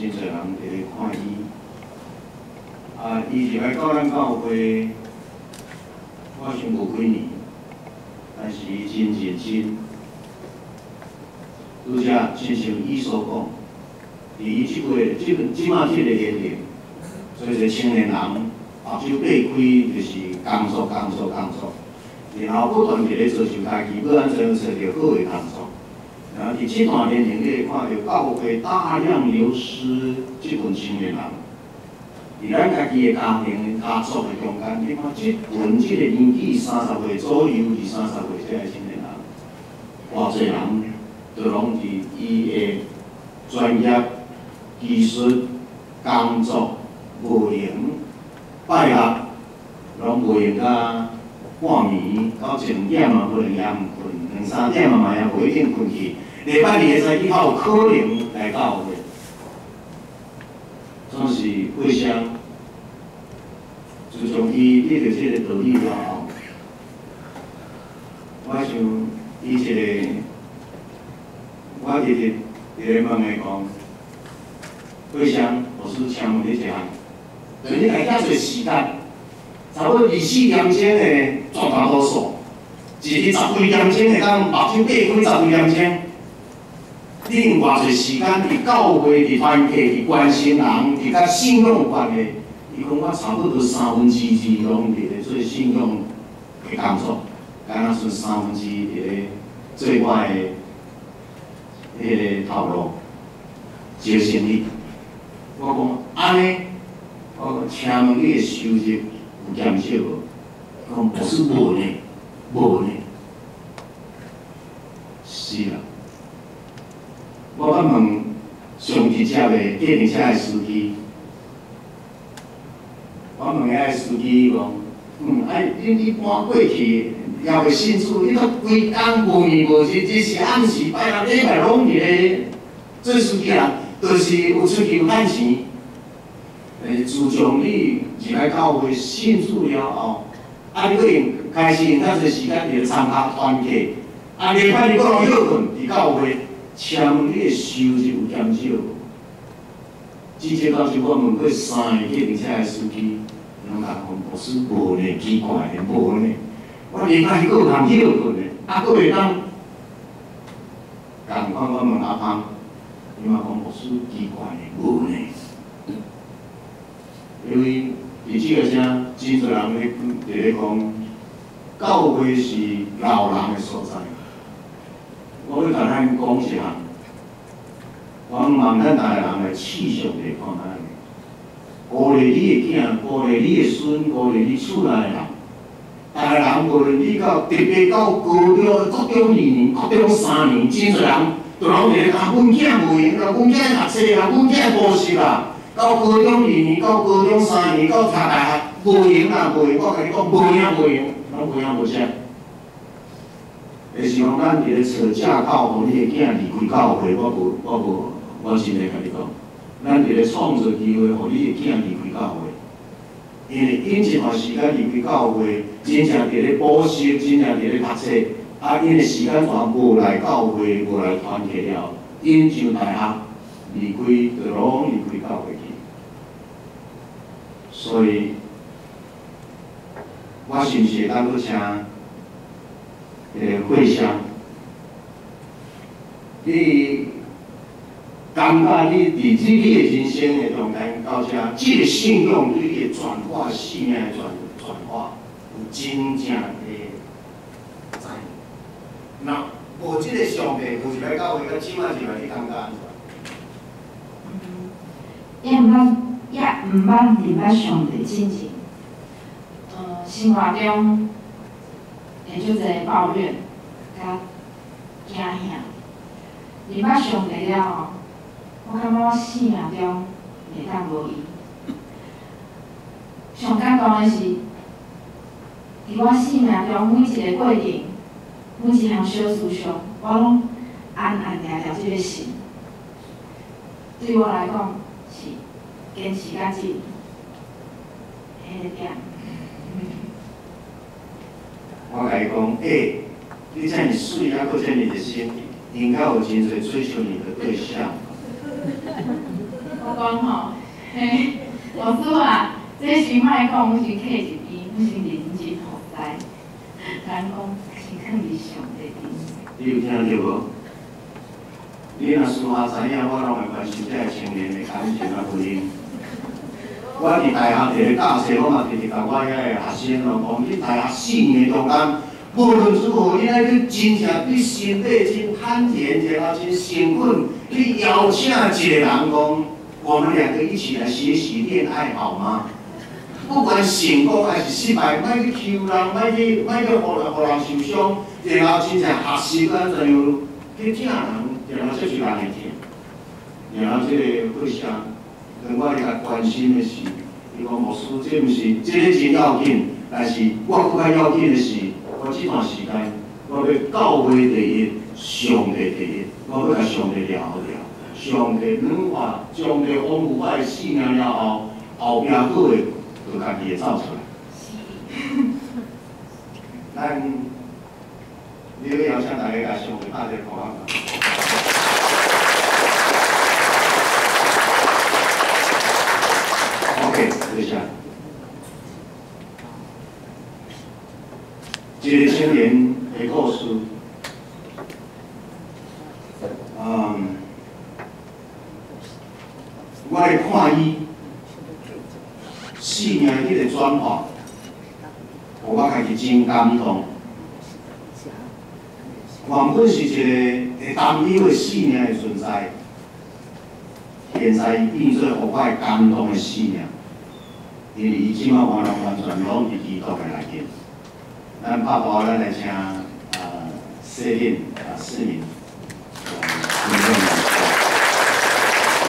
真侪人伫咧看伊。伊入来到咱教会，我想无几年，但是伊真认真。拄则亲像伊所讲，伫伊即马即个年龄，做一个青年人，目睭擘开就是工作。然后不断地咧追求家己，要安怎找到好的工作。然后伫这段年龄，你会看到教会大量流失即群青年人。伫咱家己的家庭、家族的中间，你看即群即个年纪30岁左右、20、30岁这个青年人，偌侪人都拢伫伊的专业、技术、工作无用，拜六拢无用到半暝到1点啊，可能也毋困，2、3点啊嘛也无一定困去。礼拜二会使去较有可能来教会，总是互相。自从伊立着这个道理了后，我想伊一个，我直直咧问伊讲，互相老师请问你一项，就你来遐侪时间。差不多24点钟的绝大多数，一日10几点钟的当目睭擘开10几点钟，你用偌侪时间伫教会、伫团契、伫关心人、伫甲信仰有关的，伊讲我差不多2/3拢伫咧做信仰的工作，敢若剩1/3伫咧做我的迄个头路，做生意。我讲安尼，我讲请问你的收入？有减少无？讲不是无呢，无呢。是啦，我捌问上直接的计程车的司机，我问遐个司机讲，你搬过去也袂信主，你都规工无眠无日，只是暗时拜六礼拜拢伫咧做司机人，就是有出去有趁钱。自从你入来教会信主了后，你搁用开始用较侪时间伫参加团契，礼拜日搁拢休困伫教会，请问你的收入有减少无？之前当时我问过3个计程车的司机，拢甲讲不是无呢，奇怪的无呢。我礼拜日搁有通休困的，搁会当共款我问阿芳，伊嘛讲不是奇怪的无呢。因为伫即个声，真侪人咧讲，教会是老人的所在。我要甲咱讲一项，我望咱大家人的气象来看咱，鼓励你的囝，鼓励你的孙，鼓励你厝内的人。大家人无论你到特别到高中、国中2年、国中3年，真侪人都拢伫咧讲，阮囝无用啦，阮囝读册啦，阮囝补习啦。到高中2年，到高中3年，到读大学，无用啦，无用！我甲你讲，无影无用，拢无影无声。就是讲，咱伫咧找正教，互你的囝离开教会，我真诶甲你讲，咱伫咧创造机会，互你的囝离开教会。因为因一段时间离开教会，真正伫咧补习，真正伫咧读册，因的时间全无来教会，无来团契了，因上大学。离开就拢离开教会去，所以我是毋是会当搁请会乡？你感觉你伫你的人生的中间到遮，即个信仰对你的转化、信仰的转化，有真正的在。那无即个上帝，有入来教会，到即摆入来，你感觉安怎？ 也毋捌明白上帝亲情。生活中会足侪抱怨，甲惊吓。明白上帝了后，我感觉我生命中袂当无伊。上感动的是，伫我生命中每一个过程，每一项小事上，我拢安定了即个心。对我来讲，是坚持到即迄个点。 我甲伊讲，你遮尔水，还佫遮尔热心，应该有真侪追求你的对象。 我讲讲吼，嘿，老师啊，这是莫讲，阮是客一边，阮是认真负债。人讲是囥伫上帝顶。 你有听着无？你若私下知影，我拢会关心这个青年的感情啊婚姻。我伫大学伫咧教册，我嘛直直甲我遐个学生讲，你大学4年中间，无论如何，你爱去真正对身体真坦然，然后真兴奋，去邀请一个人讲，我们两个一起来学习恋爱好吗？不管成功还是失败，莫去求人，莫去互人受伤，然后真正学习咱就要去听人，然后这是人会听。然后这个会啥？跟我甲关心的是，伊讲牧师，这毋是，这个真要紧，但是我更较要紧的是，我这段时间我要教会第一，上帝第一，我要甲上帝聊聊。上帝软化，上帝丰富我的性命了后，后壁好的。就家己会走出来。咱，你要邀请大家甲上帝打一个鼓掌。OK， 谢谢。一个青年的故事，我来看伊。4年迄个转化，互我家己真感动。原本是一个会担忧的4年的存在，现在伊变做互我会感动的4年，因为伊即摆完全拢伫基督的内面。咱拍鼓，咱来请谢令市民。